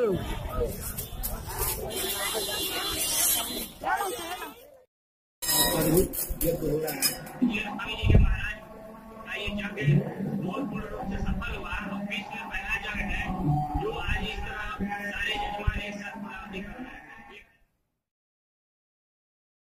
महाराज ये जंग बहुत पूर्ण रूप से सफल हुआ और विश्व में पहला जंग है जो आज इस तरह सारे जजमान एक साथ बुलावटी कर रहे हैं।